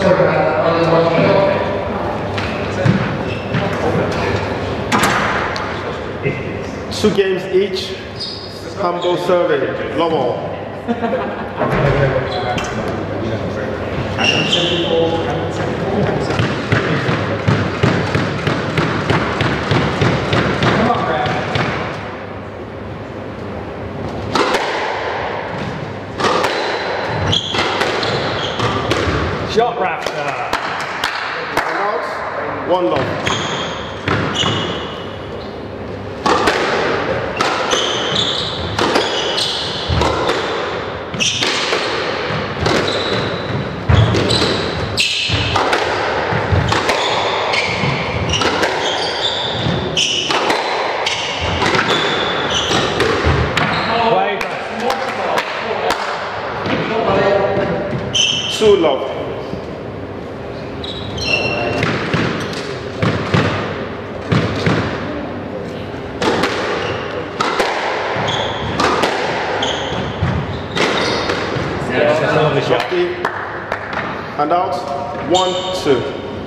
2 games each. Humble serving. Love all. Shot Rafter. And out. 1 love. Two love. And out. 1, 2.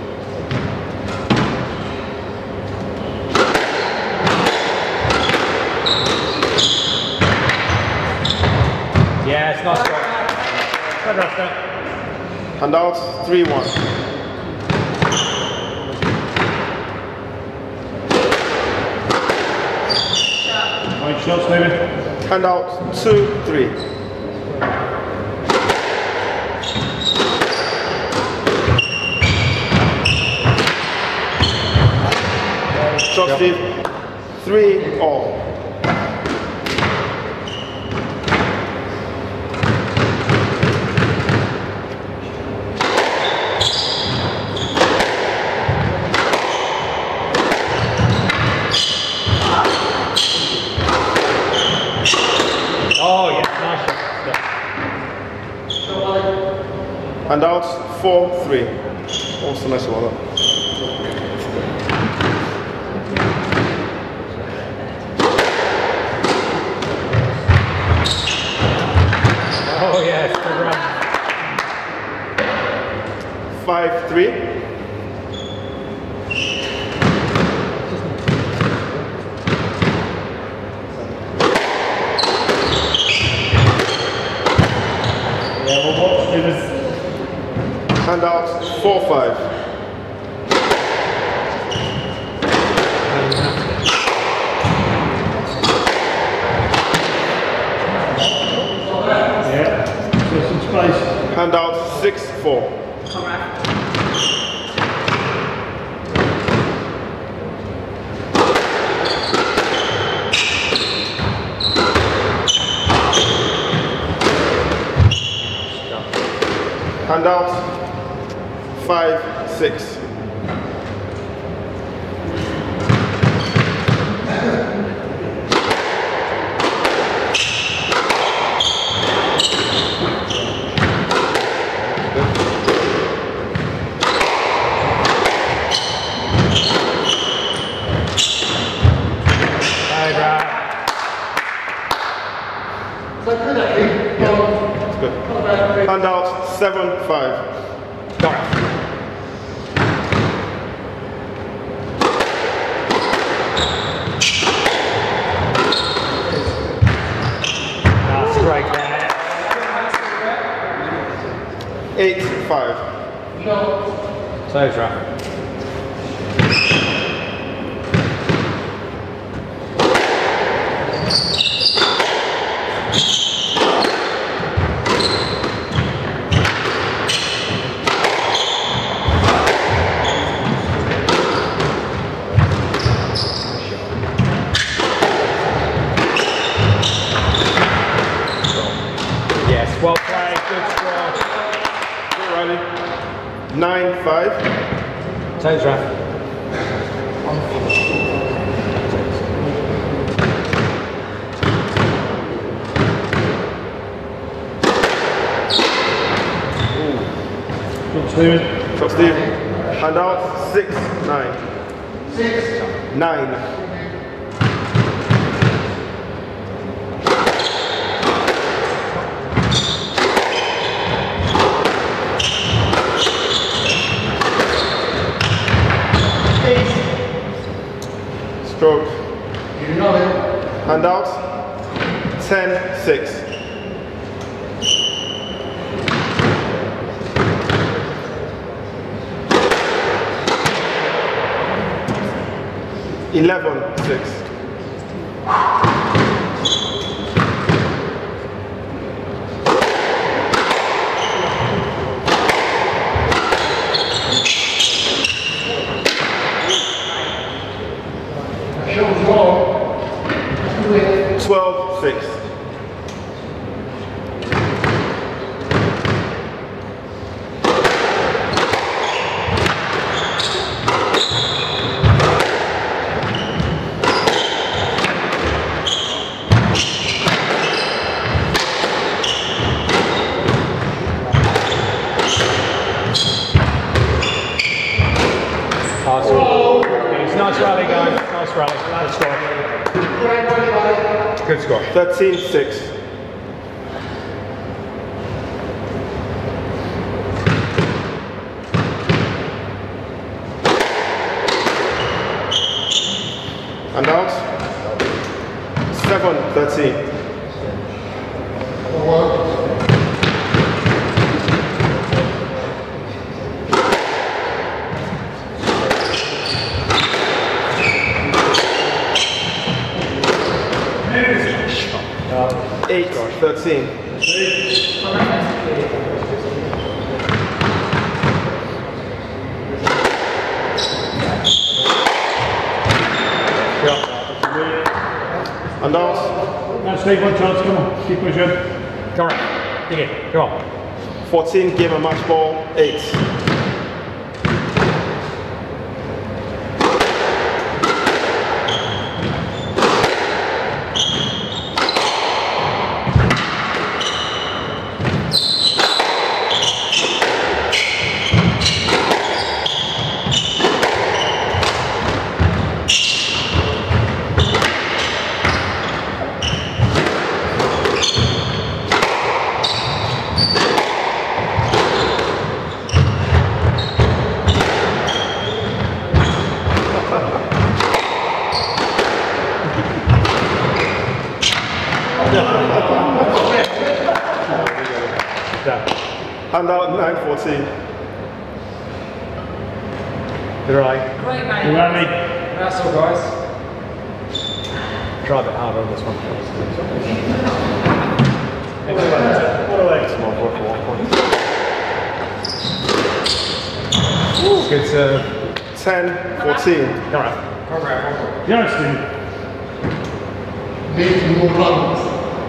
Yeah, it's not strong. Good Rafter. And out. 3, 1. Right shots, maybe. And out. 2, 3. Shot, Steve. 3 all. Oh yeah, nice shot. And out. 4, 3. Also nice one. Oh yes, good run. 5, 3. And out. 4, 5. And out. 6, 4. And out. 5, 6. That's good. And out. 7, 5. That's great there. 8, 5. So Rafter. Yes, well played, good score. Good, Riley. 9, 5. Toes Rafter. Shot, Steve. And out. 6, 9. 6, 9. Stroke. Handout. 10-6. (11-6). Shows low. 12-6. Nice rally, guys. Nice rally. Good score. Good score. 13-6. And out. 7-13. Oh, 8-13. And out. Now Steve, one chance, come on, keep pushing. Come on, dig it, come on. 14, game and match ball, 8. And out 9-14. You're right. Great, mate. You ready? That's all, guys. Try a bit harder on this one. Good serve. 10-14. Come on. Yeah, Steve. Need more runs.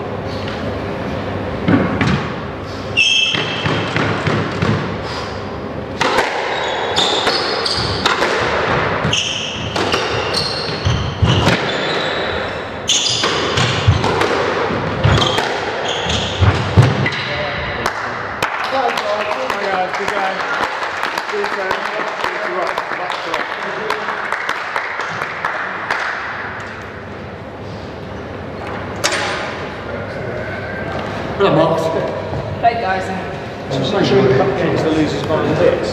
Great, guys. Just make sure you cut against the losers by the hits.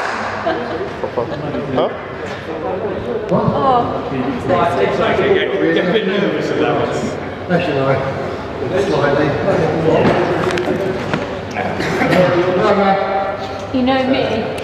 Huh? Oh, Get a bit nervous at that one. you know me.